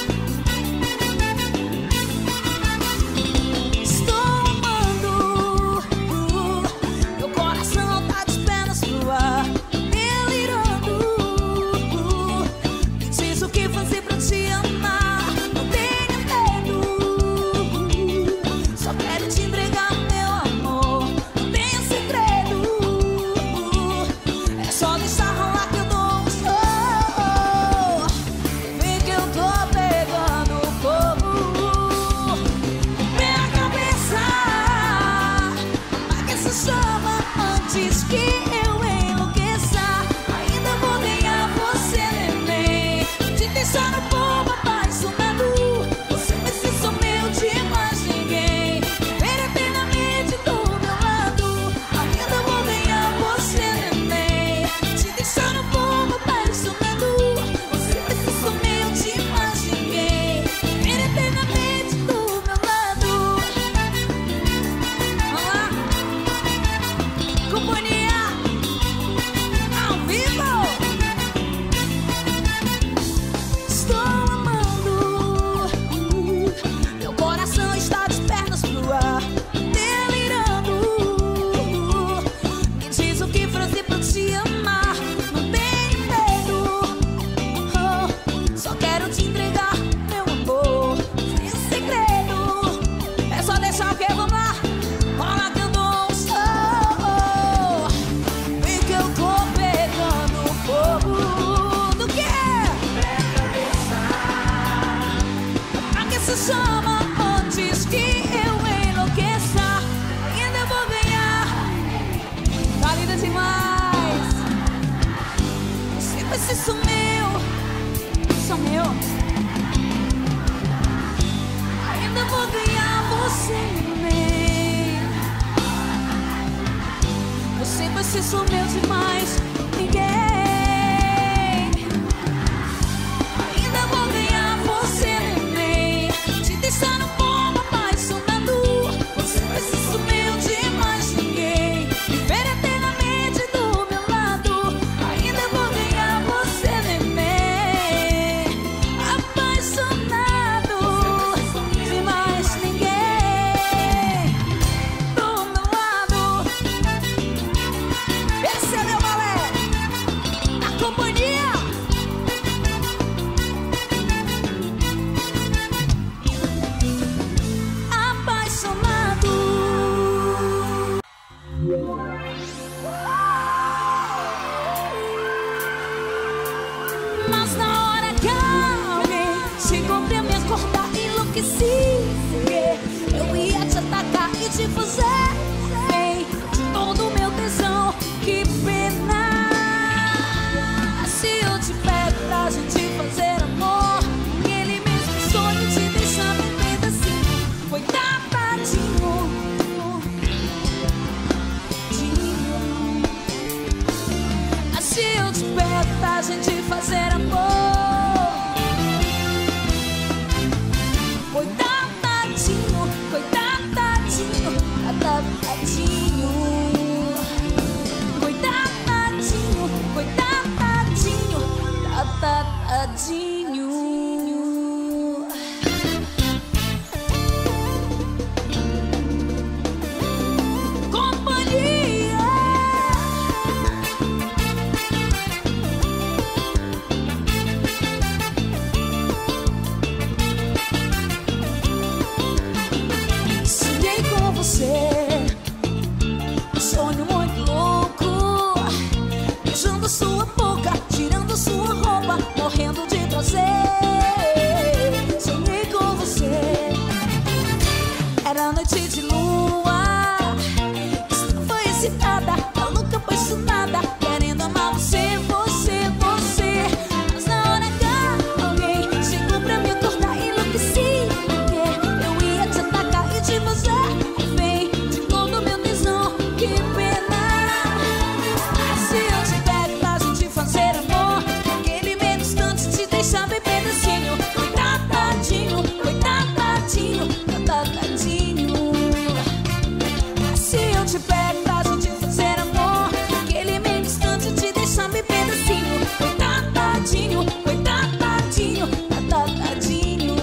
Estou amando, uh, meu coração tá de pernas pro ar, delirando. Uh, me diz o que fazer pra te amar, não tenho medo. Só quero te entregar meu amor, não tenho segredo. É só deixar rolar que eu dou um show. Vem que eu tô pegando fogo. Minha cabeça, apaga essa chama antes que eu enlouqueça. Ainda vou ganhar você, neném, te deixar no povo apaixonado. Você vai ser só meu de mais ninguém, viver eternamente do meu lado. Ainda vou ganhar você, neném, te deixar no povo apaixonado. Você vai ser só meu de mais ninguém, viver eternamente do meu lado. Vamos lá, companhia ao vivo. Estou amando, uh, meu coração está de pernas pro ar, delirando. Uh, me diz o que fazer pra te amar, não tenho medo. Oh, só quero te entregar meu amor, sem segredo. É só deixar o que? Vamos lá, rola que eu dou um show. Vem que eu tô pegando fogo. Do que? Apaga essa chama antes que eu enlouqueça. Ainda vou ganhar, tá linda demais. Você vai ser só meu, só meu. Ainda vou ganhar você, neném. Você vai ser só meu demais ninguém. Ainda vou ganhar você, neném, te deixar no povo apaixonado. Você vai ser só meu demais ninguém, viver eternamente do meu lado. Ainda vou ganhar você, neném, apaixonado demais ninguém do meu lado. Esse é meu balé, a companhia. Apaixonado. Mas na hora que alguém chegou pra me acordar, enlouqueci, porque eu ia te atacar e te fazer bem de todo o meu tesão. Que pena se eu te pego pra gente fazer amor. Coitadinho, coitadinho, coitadinho. Coitadinho, coitadinho, coitadinho. Um sonho muito louco, beijando sua boca, tirando sua roupa, morrendo de prazer. Sonhei com você, era noite de lua, estava excitada, maluca, apaixonada, querendo amar você, você, você. Mas na hora H, alguém chegou pra me acordar e enlouqueci, porque eu ia te atacar e te fazer. Sabe, pedacinho, coitadinho, coitadinho, coitadinho. Se eu te pego pra gente fazer amor, aquele meio distante te deixa bem pedacinho, coitadinho, coitadinho, coitadinho.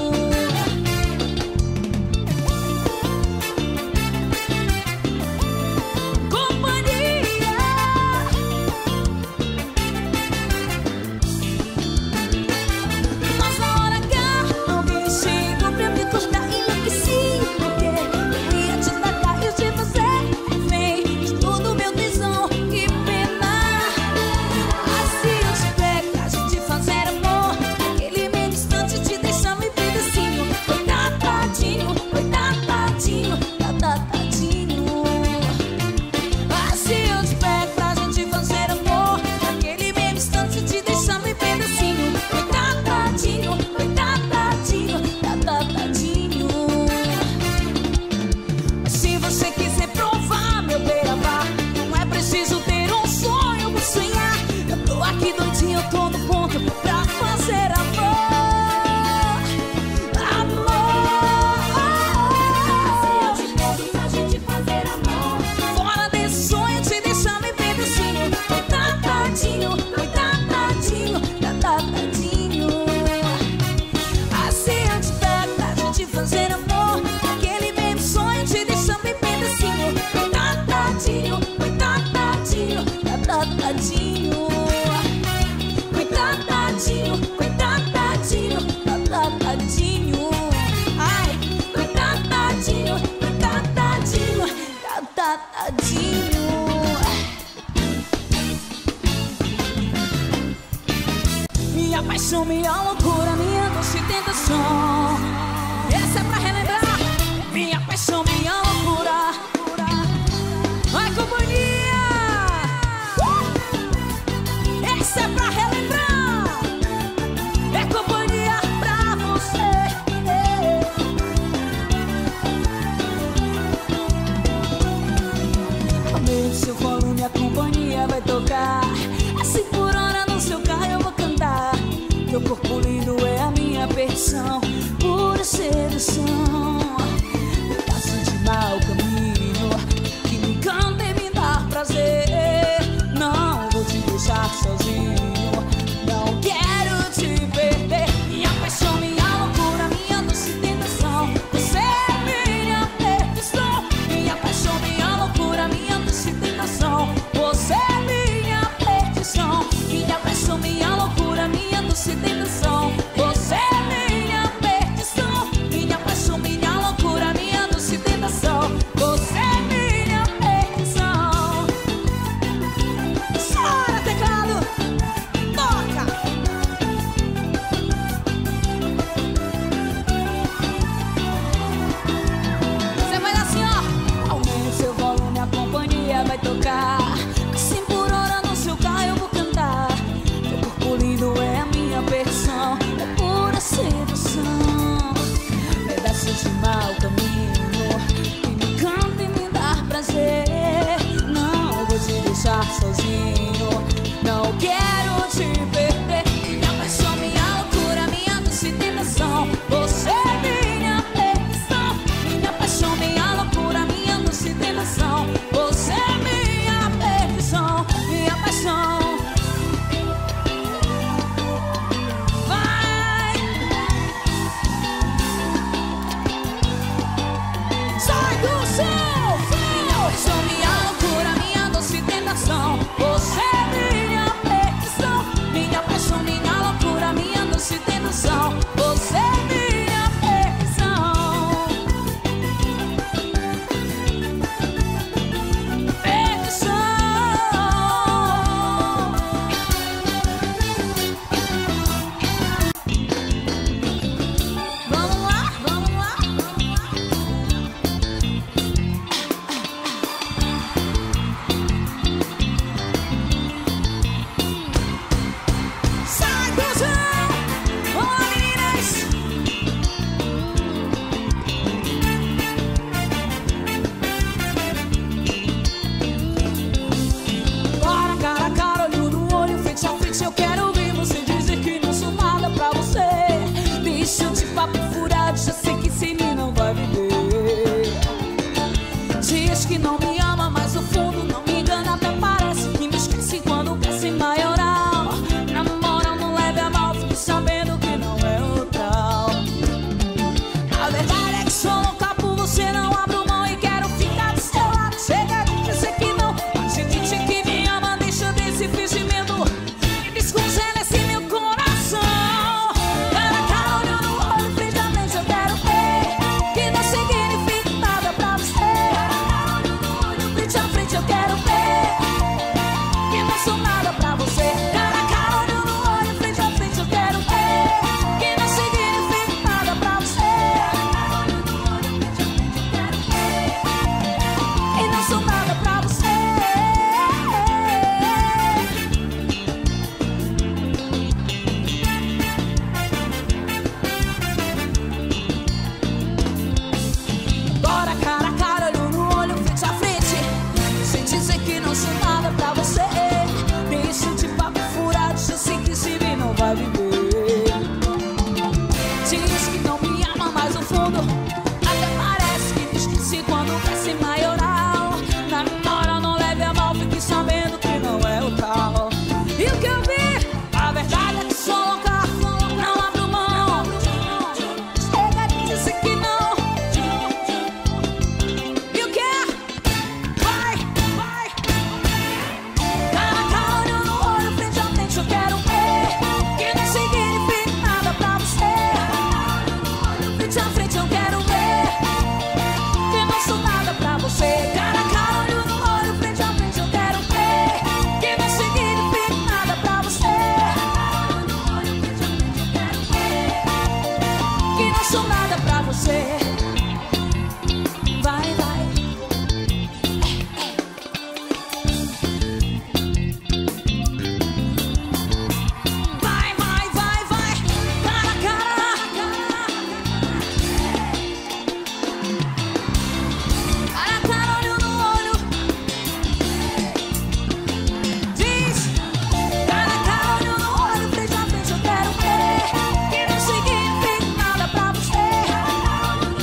Companhia. Eu tô no ponto pra fazer amor, amor. Se eu te pego pra gente fazer amor, fora desse sonho te deixar bem pedacinho, coitadinho, coitadinho, coitadinho. Assim eu te pego pra gente fazer amor, aquele mesmo sonho te deixa bem pedacinho, coitadinho, coitadinho, coitadinho. Coitadinho, coitadinho, coitadinho. Ai, coitadinho, coitadinho, coitadinho. Minha paixão, minha loucura, minha doce tentação. Essa é pra relembrar. Minha paixão, minha loucura. Ai, companhia. uh! Essa é pra relembrar. Seu volume, a companhia vai tocar. Assim por hora no seu carro eu vou cantar. Teu corpo lindo é a minha perdição, pura sedução. Pedaço de mau caminho que me encanta e me dá prazer. Não vou te deixar sozinho, não quero te perder. Minha paixão, minha loucura, minha doce tentação. Você é minha perdição. Minha paixão, minha loucura, minha doce tentação. Você é minha perdição. Minha paixão, minha loucura, minha doce tentação. Você é minha perdição. Minha paixão, minha Que não me ama, mas o fundo não me engana. Até parece que me esquece quando pensa em maioral. Namora, não leve a mal, fique sabendo que não é o tal. A verdade é que sou louca por você, não abro mão e quero ficar do seu lado. Chega de dizer que não, mas se diz que me ama, deixa desse fingimento e descongela esse meu coração. Cara a cara, olho no olho, frente a frente, eu quero ver que não significa nada pra você. Eu quero ver que não sou nada pra você. Cara a cara, olho no olho, frente a frente, eu quero ver que não significa nada pra você. E não sou nada pra você. Bora, cara a cara, olho no olho, frente a frente, sem dizer que não sou nada pra você. Deixa de papo furado, já sei que esse bem não vai viver. Diz que não me ama, mas no fundo até parece que me esqueci quando desce maioral. Namora, não leve a mal, fique sabendo que não é o tal. E o que eu vi, a verdade é que sou louca, não abro mão. Chega de dizer que não. E o que é? Vai, vai. Cara a cara, olho no olho, frente a frente, eu quero ver que não significa nada pra você. Frente a frente, eu quero ver que não sou nada pra você. Cara a cara, olho no olho, frente a frente, eu quero ver que não significa nada pra você. Que não sou nada pra você. Vai, vai. Vai, vai, vai, vai. Cara a cara. Cara a cara, olho no olho. Diz. Cara a cara, olho no olho, frente a frente, eu quero ver que não significa nada pra você.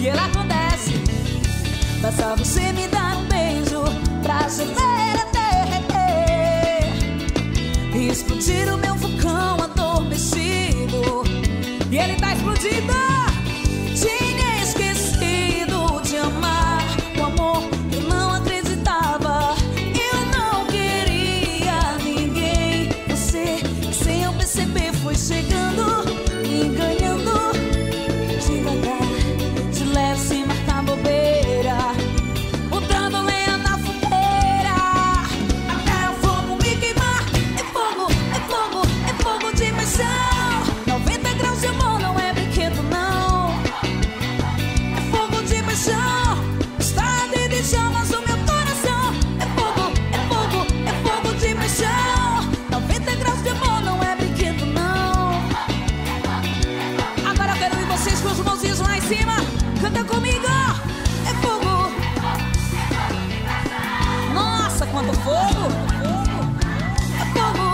que ela acontece. Basta você me dar um beijo pra geleira derreter e explodir o meu vulcão adormecido. E ele tá explodindo. Tinha esquecido de amar o amor que eu não acreditava. Eu não queria ninguém. Você, sem eu perceber, foi chegando e ganhando devagar, de leve, sem marcar bobeira, botando lenha na fogueira, até o fogo me queimar. É fogo, é fogo, é fogo de paixão. Noventa graus de amor não é brinquedo não. É fogo de paixão, estrada de chamas o meu coração. É fogo, é fogo, é fogo de paixão. Noventa graus de amor não é brinquedo não. Agora eu quero ver vocês com os mãozinhos lá em cima. Canta comigo. É fogo. Nossa, quanto fogo. É fogo.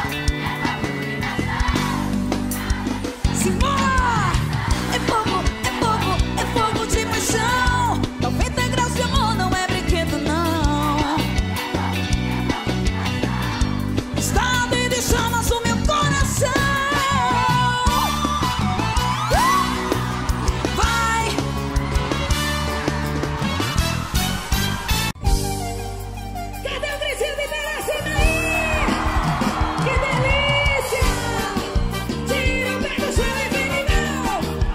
Simbora. É fogo, é fogo, é fogo de paixão. Noventa graus de amor não é brinquedo não. Estado de chamas o meu coração. Vai. Cadê o Grisinho de Teresina aí? Que delícia! Tira o pé do chão e vem não.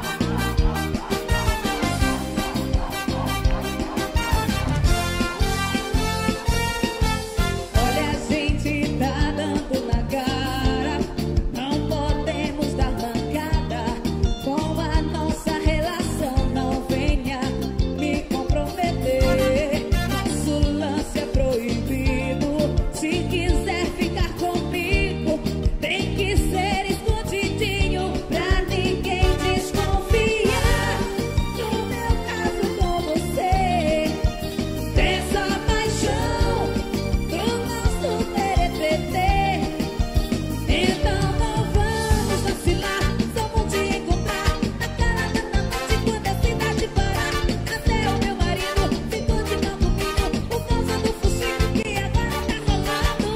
Olha, a gente tá dando na cara, não podemos dar mancada com a nossa relação. Não venha me comprometer, nosso lance é proibido. Se quiser ficar comigo, tem que ser escondidinho pra ninguém desconfiar. No meu caso com você, dessa paixão do nosso teretetê. Então não vamos vacilar, só vou te encontrar na calada da noite quando a cidade parar. Até o meu marido ficou de mal comigo por causa do focinho que agora tá rolando.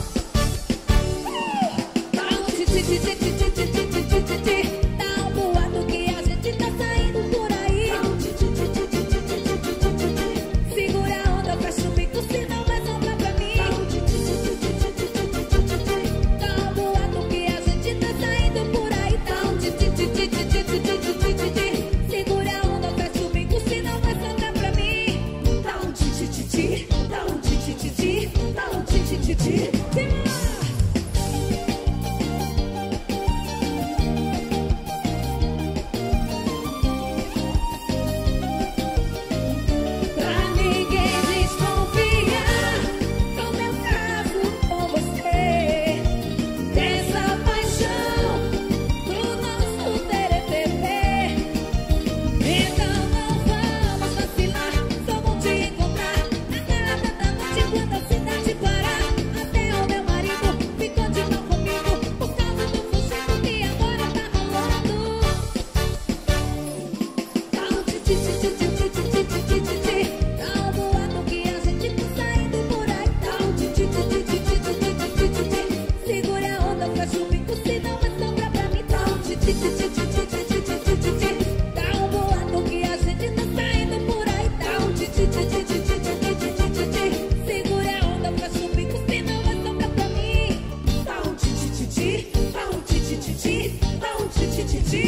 Dá um titi, titi, titi, titi, titi, titi, titi. Dá um boato que a gente tá saindo por aí. Dá um titi, titi, titi, titi, titi, titi, titi. Segura a onda, fecha o bico, senão vai sobrar pra mim. Dá um titi, titi, titi, titi, titi, titi, titi. Dá um boato que a gente tá saindo por aí. Dá um titi, titi, titi, titi, titi, titi, titi. Segura a onda, fecha o bico, senão vai sobrar pra mim. Dá um titi, titi, dá um titi, titi, dá um titi, titi. Simbora! Pra ninguém desconfiar, no meu caso com você, dessa paixão do nosso teretetê. Então não vamos vacilar, só vou te encontrar na calada da noite quando a cidade parar. Até o meu marido ficou de mal comigo por causa do focinho que agora tá rolando. Dá um titi, titi, titi, titi, titi, titi. Dá um boato que a gente tá saindo por aí. Dá um titi, titi, titi, titi, titi, titi. Segura a onda, fecha o bico, senão vai sobrar pra mim. Dá um titi, titi, titi, titi, titi, titi. Dá um boato que a gente tá saindo por aí. Dá um titi, titi, titi, titi, titi, titi. Segura a onda, fecha o bico, senão vai sobrar pra mim. Dá um titi, titi, dá um titi, titi, dá um titi, titi.